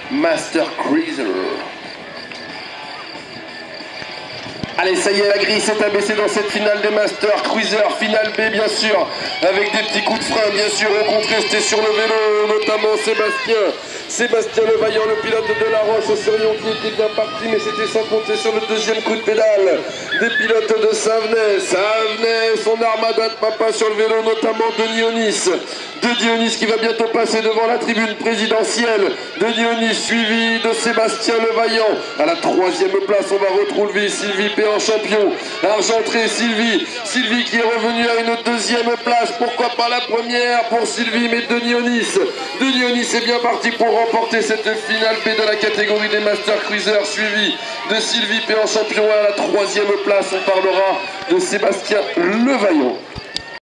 Master Cruiser. Allez, ça y est, la grille s'est abaissée dans cette finale des Master Cruiser, finale B bien sûr, avec des petits coups de frein bien sûr, au contesté sur le vélo, notamment Sébastien Levaillant, le pilote de Delaroche au Surion qui était bien parti, mais c'était sans compter sur le deuxième coup de pédale des pilotes de Savenay. Savenay, son armada de papa sur le vélo, notamment de Dionis qui va bientôt passer devant la tribune présidentielle. De Dionis suivi de Sébastien Levaillant. À la troisième place, on va retrouver Sylvie Péan, champion argentré. Sylvie qui est revenue à une deuxième place. Pourquoi pas la première pour Sylvie, mais De Dionis est bien parti pour remporter cette finale B de la catégorie des Master Cruiser, suivi de Sylvie Péan, champion. À la troisième place, on parlera de Sébastien Levaillant.